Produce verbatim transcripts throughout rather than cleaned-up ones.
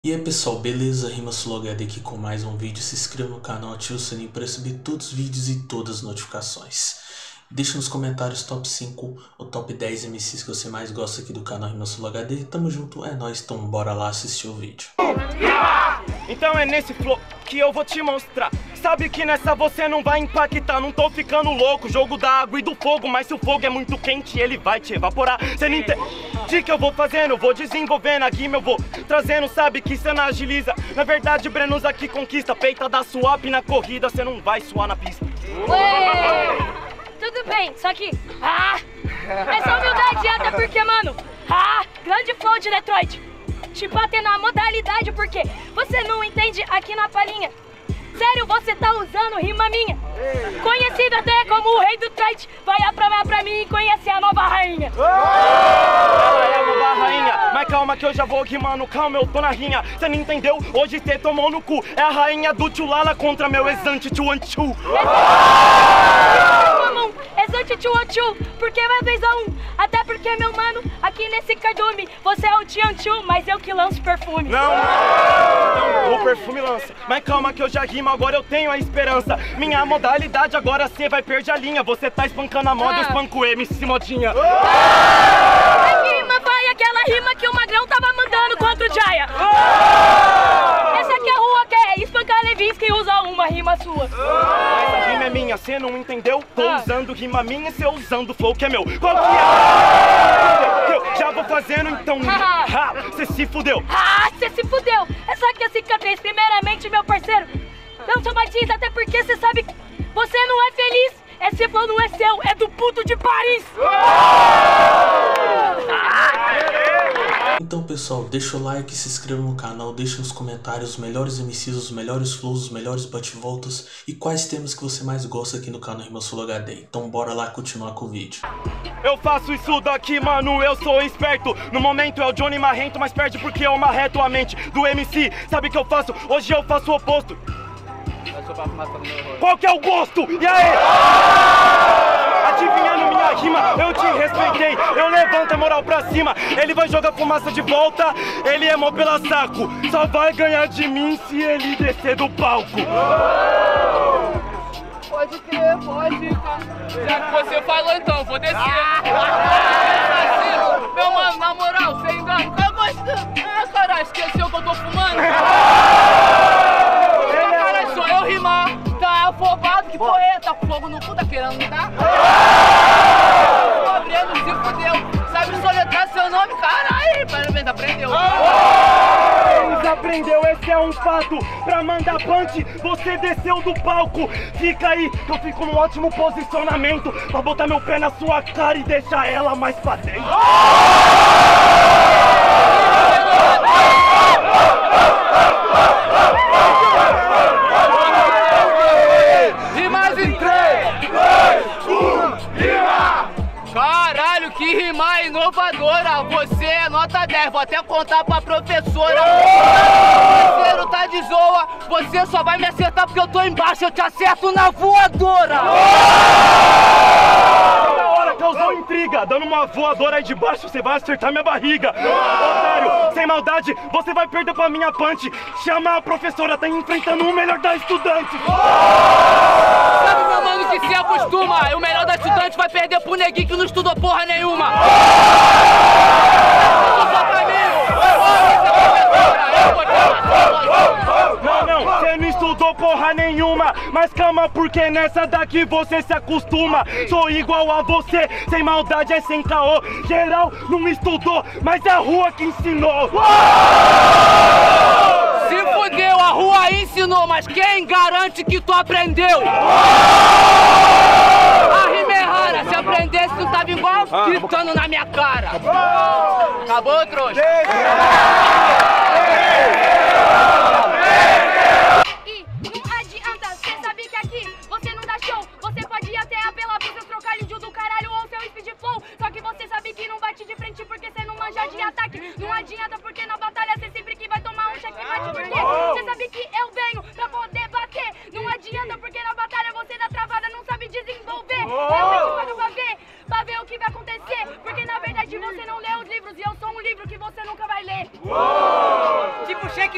E aí pessoal, beleza? RimaSuloHD aqui com mais um vídeo. Se inscreva no canal, ative o sininho para receber todos os vídeos e todas as notificações. Deixa nos comentários top cinco ou top dez M Cs que você mais gosta aqui do canal RimaSuloHD. Tamo junto, é nóis, então bora lá assistir o vídeo. Então é nesse flow que eu vou te mostrar. Sabe que nessa você não vai impactar. Não tô ficando louco, jogo da água e do fogo. Mas se o fogo é muito quente, ele vai te evaporar. Cê não entende o que eu vou fazendo, eu vou desenvolvendo a rima, eu vou trazendo, sabe que cê não agiliza. Na verdade o Brenos aqui conquista. Peita da swap na corrida, cê não vai suar na pista. Ué, tudo bem, só que ah, essa humildade até porque, mano, ah, grande flow de Detroit. Te bater na modalidade porque você não entende aqui na palhinha. Sério, você tá usando rima minha. Conhecido até como o rei do Detroit. Vai aprovar pra mim e conhecer a nova rainha. Ela é a nova rainha, mas calma que eu já vou rimando. Calma, eu tô na rinha, cê não entendeu? Hoje cê tomou no cu. É a rainha do Tchulala contra meu exante Tchuanchu. Exante Tchuanchu, porque vai dois a um. Até porque, meu mano, aqui nesse cardume você é o Tchuanchu, mas eu que lanço perfume. Não, não, o perfume lança. Mas calma que eu já rimo, agora eu tenho a esperança. Minha modalidade agora cê vai perder a linha. Você tá espancando a moda, eu espanco o M C Modinha. A rima vai aquela rima que o Magrão tava mandando contra o Jaya. Essa aqui é a rua que é espancar Levinsky e usa uma rima sua. Mas a rima é minha, cê não entendeu? Tô usando rima minha e cê usando flow que é meu. Qual que é? Eu já vou fazendo então. Ah, cê se fudeu. Ah, cê se fudeu. Essa aqui é a cicatriz. Primeiramente, meu parceiro, não sou mais até porque cê sabe que você não é feliz. Esse flow não é seu, é do puto de Paris. Então pessoal, deixa o like, se inscreva no canal, deixa nos comentários os melhores M Cs, os melhores flows, os melhores bate-voltas e quais temas que você mais gosta aqui no canal RimaSuloHD. Então bora lá continuar com o vídeo. Eu faço isso daqui, mano, eu sou esperto. No momento é o Johnny Marrento, mas perde porque eu marreto a mente do M C. Sabe o que eu faço? Hoje eu faço o oposto. Qual que é o gosto? E aí? Adivinhando minha rima, eu te respeitei. Eu levanto a moral pra cima. Ele vai jogar fumaça de volta. Ele é mó pela saco. Só vai ganhar de mim se ele descer do palco. Pode crer, pode. Já que você falou então, vou descer. Meu mano, na moral, você ainda não tá gostando. Ah, caralho, esqueceu que eu tô fumando? Caralho, só eu rimar. Tá afobado, que porra é? Tá com fogo no cu, tá querendo me dar? O Breno se fudeu. Sabe soletrar seu nome? Caralho, parabéns, aprendeu. Aprendeu, esse é um fato. Pra mandar punch, você desceu do palco. Fica aí, que eu fico num ótimo posicionamento pra botar meu pé na sua cara e deixar ela mais pra dentro. Rimas em três, dois, um, rima! Caralho, que rima inovadora! Você é nota dez, vou até contar pra professora. O parceiro tá de zoa, você só vai me acertar porque eu tô embaixo, eu te acerto na voadora! Na hora causou intriga, dando uma voadora aí de baixo, você vai acertar minha barriga. Otário, sem maldade, você vai perder pra minha punch. Chama a professora, tá enfrentando o melhor da estudante. Sabe, meu mano, que se acostuma, o melhor da estudante vai perder pro neguinho que não estudou porra nenhuma. Não, não, você não estudou porra nenhuma. Mas calma, porque nessa daqui você se acostuma. Sou igual a você, sem maldade é sem caô. Geral não estudou, mas é a rua que ensinou. Se fudeu, a rua ensinou, mas quem garante que tu aprendeu? A rima é rara, se aprendesse não tava igual, gritando na minha cara. Acabou, trouxa? E não adianta, cê sabe que aqui você não dá show. Você pode até apelar pros seus trocalhos do caralho ou seu speed flow. Só que você sabe que não bate de frente porque cê não manja de ataque. Não adianta porque na batalha cê sempre que vai tomar um checkmate. Porque cê sabe que eu venho pra poder bater. Não adianta porque na batalha você dá travada, não sabe desenvolver. Realmente pago pra ver, pra ver o que vai acontecer. Porque na verdade você não lê os livros e eu sou um livro que você nunca vai ler.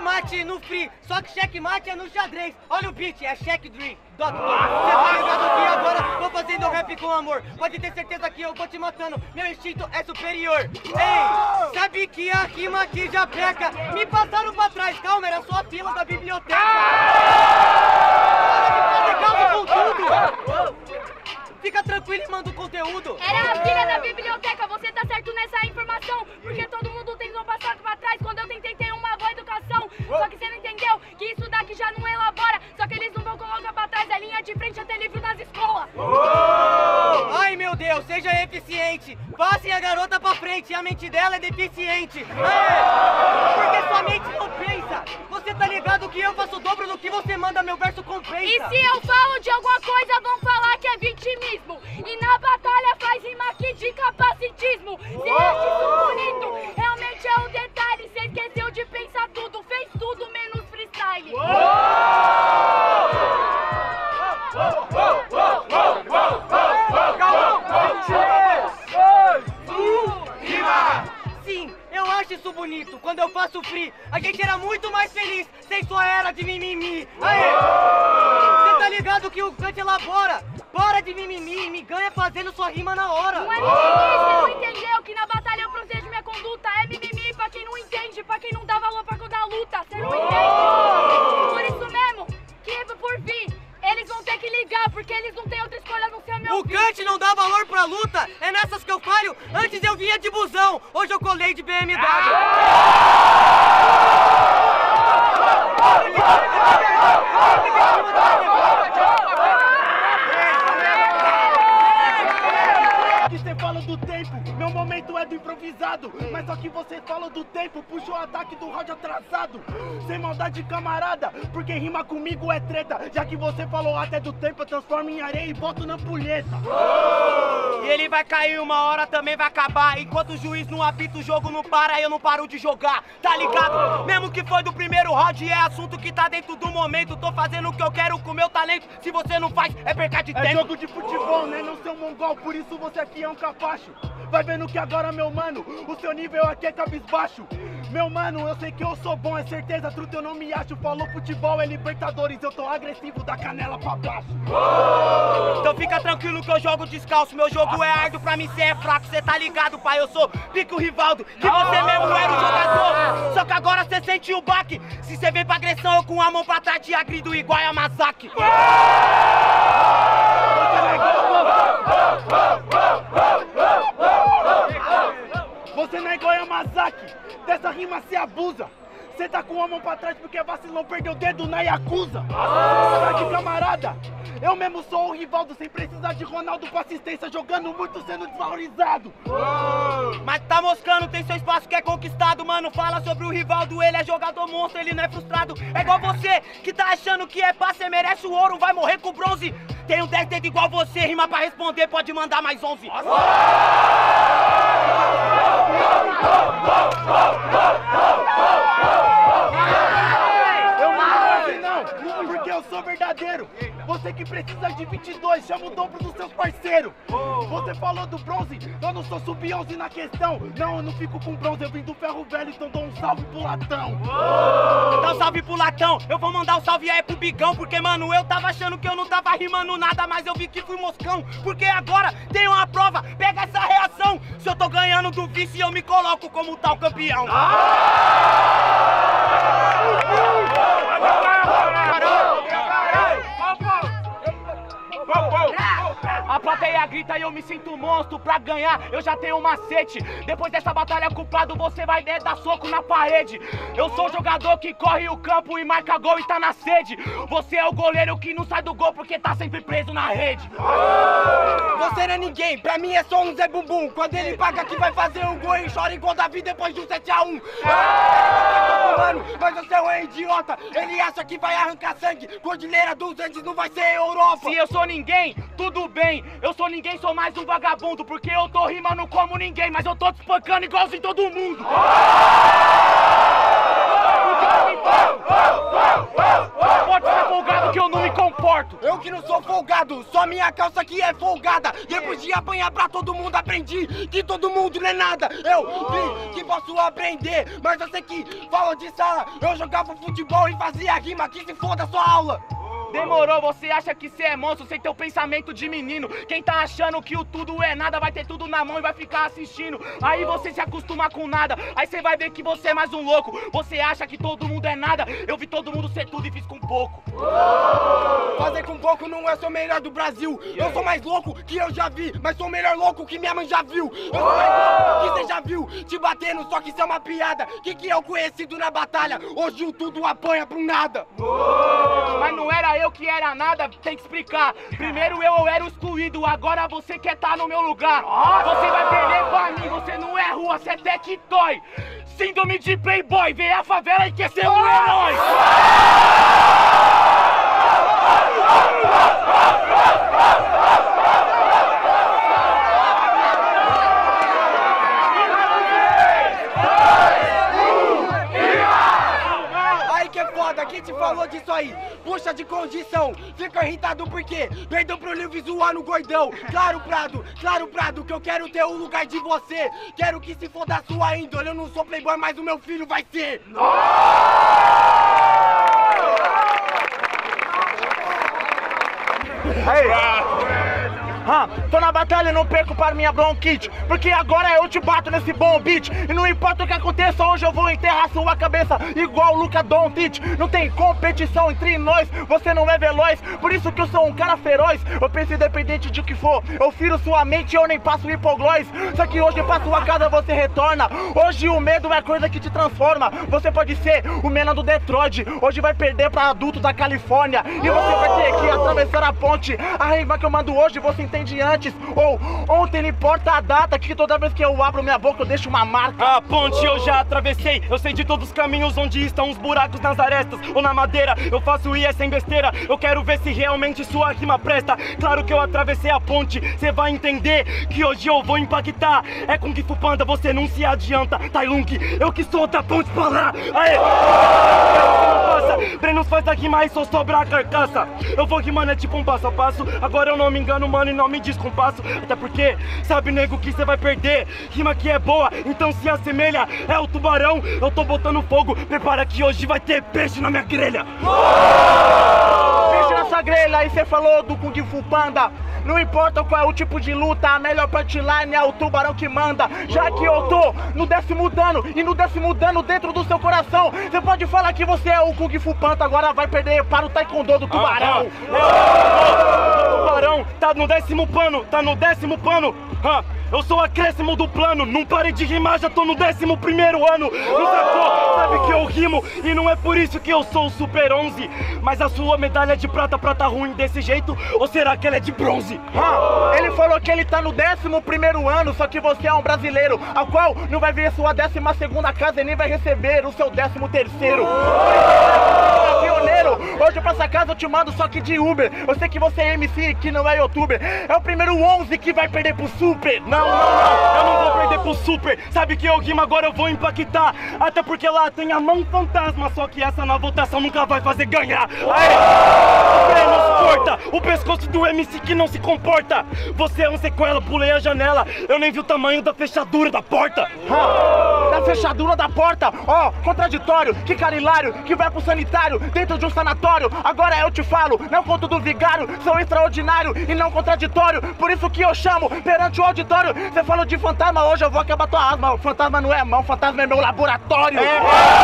checkmate no free, só que checkmate é no xadrez. Olha o beat, é check dream. Doctor, você tá ligado que agora vou fazendo rap com amor. Pode ter certeza que eu vou te matando, meu instinto é superior. Ei, sabe que a rima aqui já peca? Me passaram pra trás, calma, era só a fila da biblioteca. Para de fazer calma com tudo. Fica tranquilo e manda o conteúdo. Era a filha da biblioteca, você tá certo nessa informação. Porque todo mundo tentou passar pra trás quando eu tentei ter uma boa educação. Só que você não entendeu que isso daqui já não elabora. Só que eles não vão colocar pra trás a linha de frente até livro nas escolas. Ai meu Deus, seja eficiente. Passem a garota pra frente, a mente dela é deficiente. É, porque sua mente não pensa. Você tá ligado que eu faço o dobro do que você manda, meu verso compensa. E se eu falo de alguma coisa, vão falar que é vitimismo. E na batalha faz rima aqui de capacitismo. Cê acha isso bonito? Realmente é o detalhe. Cê esqueceu de pensar tudo, fez tudo menos freestyle. Sim, eu acho isso bonito. Quando eu faço free, a gente era muito mais feliz sem sua era de mimimi. Aê! Cê tá ligado que o Kant elabora? Para de mimimi, me ganha fazendo sua rima na hora. Não é mimimi, você não entendeu que na batalha eu protejo minha conduta. É mimimi pra quem não entende, pra quem não dá valor pra toda a luta. Você não entende? Por isso mesmo, que por vir, eles vão ter que ligar, porque eles não têm outra escolha a não ser meu. O Kant não dá valor pra luta, é nessas que eu falho. Antes eu vinha de busão, hoje eu colei de B M W. Você fala do tempo, meu momento é do improvisado. Mas só que você fala do tempo, puxou o ataque do round atrasado. Sem maldade, camarada, porque rima comigo é treta. Já que você falou até do tempo, eu transformo em areia e boto na pulheta. E ele vai cair uma hora, também vai acabar. Enquanto o juiz não apita, o jogo não para, eu não paro de jogar. Tá ligado? Mesmo que foi do primeiro round, é assunto que tá dentro do momento. Tô fazendo o que eu quero com meu talento. Se você não faz, é perca de tempo. É jogo de futebol, né? Não ser um mongol, por isso você aqui é um capacho. Vai vendo que agora, meu mano, o seu nível aqui é cabisbaixo. Meu mano, eu sei que eu sou bom, é certeza, truta, eu não me acho. Falou futebol, é Libertadores, eu tô agressivo da canela pra baixo. Então fica tranquilo que eu jogo descalço. Meu jogo é árduo, pra mim cê é fraco. Cê tá ligado, pai, eu sou pique o Rivaldo, que você mesmo era o jogador. Só que agora cê sente o baque. Se cê vem pra agressão, eu com a mão pra trás te agrido igual a Masaki. Você não é igual a Yamazaki, dessa rima cê abusa. Cê tá com a mão pra trás porque vacilão, perdeu o dedo na Yakuza. Sabe, camarada, eu mesmo sou o Rivaldo, sem precisar de Ronaldo pra assistência, jogando muito, sendo desvalorizado. Mas tá moscando, tem seu espaço que é conquistado, mano. Fala sobre o Rivaldo, ele é jogador monstro, ele não é frustrado. É igual você, que tá achando que é pá, cê merece o ouro, vai morrer com bronze. Tenho dez dedos igual você, rima pra responder, pode mandar mais onze. Eu não sei não, porque eu sou verdadeiro. Você que precisa de vinte e dois, chama o dobro dos seus parceiros. Você falou do bronze, eu não sou sub onze na questão. Não, eu não fico com bronze, eu vim do ferro velho, então dou um salve pro latão. Dá um salve pro latão, eu vou mandar um salve aí pro bigão. Porque, mano, eu tava achando que eu não tava rimando nada, mas eu vi que fui moscão. Porque agora tem uma prova, pega essa reação. Se eu tô ganhando do vice, eu me coloco como tal campeão. A plateia grita e eu me sinto monstro. Pra ganhar eu já tenho um macete. Depois dessa batalha culpado você vai dar soco na parede. Eu sou o jogador que corre o campo e marca gol e tá na sede. Você é o goleiro que não sai do gol porque tá sempre preso na rede. Você não é ninguém, pra mim é só um Zé Bumbum. Quando ele paga que vai fazer um gol e chora igual Davi depois de um sete a um. Mano, mas você é um idiota. Ele acha que vai arrancar sangue. Cordilheira dos Andes não vai ser Europa. Se eu sou ninguém, tudo bem. Eu sou ninguém, sou mais um vagabundo. Porque eu tô rimando como ninguém, mas eu tô te espancando igualzinho todo mundo. Pode ser folgado que eu não me comporto. suporto. Eu que não sou folgado, só minha calça que é folgada. Depois de apanhar pra todo mundo, aprendi que todo mundo não é nada. Eu vi que posso aprender, mas eu sei que falam de sala. Eu jogava futebol e fazia rima, que se foda a sua aula. Demorou, você acha que você é monstro sem ter o pensamento de menino. Quem tá achando que o tudo é nada vai ter tudo na mão e vai ficar assistindo. Aí você se acostuma com nada, aí você vai ver que você é mais um louco. Você acha que todo mundo é nada, eu vi todo mundo ser tudo e fiz com pouco. Fazer com pouco não é ser o melhor do Brasil. Eu sou mais louco que eu já vi, mas sou o melhor louco que minha mãe já viu. Eu sou mais louco que você já viu, te batendo, só que isso é uma piada. Que que é o conhecido na batalha? Hoje o tudo apanha pro nada. Mas não era eu que era nada, tem que explicar. Primeiro eu, eu era o excluído, agora você quer tá no meu lugar. Você vai perder pra mim, você não é rua, você é tectoy. Síndrome de playboy, vê a favela e quer ser um herói. Quem te falou disso aí? Puxa de condição, fica irritado porque perdeu pro livro visual no gordão. Claro, Prado, claro, Prado, que eu quero ter o lugar de você. Quero que se for da sua índole, eu não sou playboy, mas o meu filho vai ser. Aí. Ah, tô na batalha e não perco para minha bronquite, porque agora eu te bato nesse bom beat. E não importa o que aconteça, hoje eu vou enterrar sua cabeça igual o Luka Doncic. Não tem competição entre nós, você não é veloz, por isso que eu sou um cara feroz. Eu penso independente de o que for, eu firo sua mente e eu nem passo hipoglós. Só que hoje pra sua casa você retorna. Hoje o medo é coisa que te transforma. Você pode ser o menino do Detroit, hoje vai perder pra adulto da Califórnia. E você vai ter que atravessar a ponte. A rima que eu mando hoje você entende antes, ou ontem, não importa a data, que toda vez que eu abro minha boca eu deixo uma marca. A ponte eu já atravessei, eu sei de todos os caminhos onde estão os buracos nas arestas ou na madeira. Eu faço I E sem besteira, eu quero ver se realmente sua rima presta. Claro que eu atravessei a ponte, cê vai entender que hoje eu vou impactar. É com Kung Fu Panda, você não se adianta. Tai Lung, eu que sou da ponte pra lá. Aê! Brenos faz a rima e só sobra a carcaça. Eu vou rimando, é tipo um passo a passo. Agora eu não me engano, mano, e não me descompasso. Até porque, sabe, nego, que você vai perder. Rima que é boa, então se assemelha. É o tubarão, eu tô botando fogo. Prepara que hoje vai ter peixe na minha grelha. Peixe nessa grelha, e cê falou do Kung Fu Panda. Não importa qual é o tipo de luta, a melhor punchline é o tubarão que manda. Já que eu tô no décimo dano, e no décimo dano dentro do seu coração, você pode falar que você é o Kung Fu Panda, agora vai perder para o taekwondo do tubarão. Ah, ah. O tubarão tá no décimo pano, tá no décimo pano. Ah, eu sou o acréscimo do plano, não parei de rimar, já tô no décimo primeiro ano. Não sacou? Sabe que eu rimo, e não é por isso que eu sou o Super onze. Mas a sua medalha de prata, prata ruim desse jeito, ou será que ela é de bronze? Ah, ele falou que ele tá no décimo primeiro ano, só que você é um brasileiro, ao qual não vai ver sua décima segunda casa e nem vai receber o seu décimo terceiro. Pioneiro, hoje pra essa casa eu te mando só que de Uber. Eu sei que você é M C, que não é youtuber. É o primeiro onze que vai perder pro Super. Não, não, não, eu não vou perder pro Super. Sabe que eu rimo, agora eu vou impactar. Até porque lá tem a mão fantasma, só que essa na votação nunca vai fazer ganhar. Aê! Brenos corta o pescoço do M C que não se comporta. Você é um sequela, pulei a janela, eu nem vi o tamanho da fechadura da porta. Ah, da fechadura da porta, ó, oh, contraditório, que cara hilário, que vai pro sanitário dentro de um sanatório. Agora eu te falo, não conto do vigário, sou extraordinário e não contraditório. Por isso que eu chamo perante o auditório. Você falou de fantasma, hoje eu vou acabar tua asma. O fantasma não é mão, fantasma é meu laboratório. É,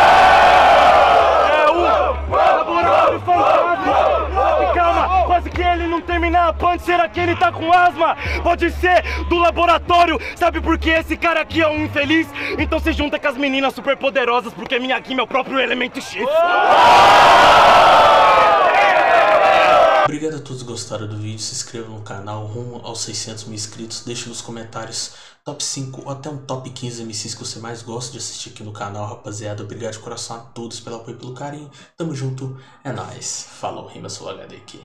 é o laboratório fantasma. Calma, quase que ele não termina a punch, será que ele tá com asma? Pode ser do laboratório, sabe por que esse cara aqui é um infeliz? Então se junta com as meninas super poderosas, porque minha Kim é o próprio elemento X. Obrigado a todos que gostaram do vídeo, se inscrevam no canal rumo aos seiscentos mil inscritos, deixe nos comentários top cinco ou até um top quinze M Cs que você mais gosta de assistir aqui no canal, rapaziada. Obrigado de coração a todos pelo apoio e pelo carinho, tamo junto, é nóis, falou, Rima Sul H D aqui.